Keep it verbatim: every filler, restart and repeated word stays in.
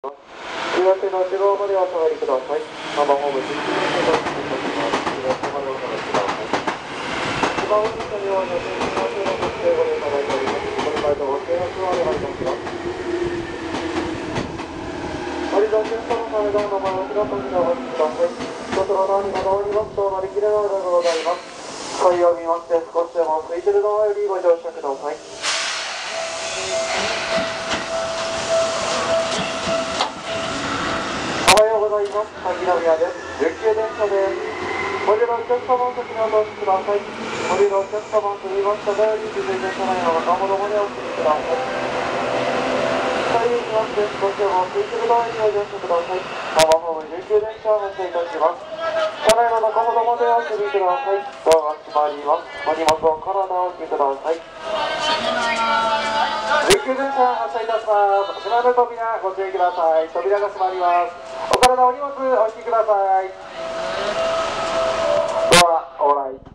岩手の内側までお下がりください。ママホームじゅうきゅうめいとお進みいたします。岩手までお下がりください。一番運転には女性の方のご指定ご利用いただいております。これからとご契約をお願いいたします。割り出しのための名前を平たくでお待ちください。一つの段にまだおりますと乗り切れないのでございます。階を見まして少しでも空いている側よりご乗車ください。おはようございます。萩野宮です。琉球電車です。お降りのお客様の席にお通しください。お降りのお客様と言いましたが、続いて車内の中ほどまでお進みください。左にまして少しでも空いている側にご乗車ください。ママホーム琉球電車を発車いたします。車内の中ほどまでお進みください。ドアが閉まります。お荷物を体をお置きください。琉球電車発車いたします。閉まる扉ご注意ください。扉が閉まります。お体お荷物お引きください。ドアオーライ。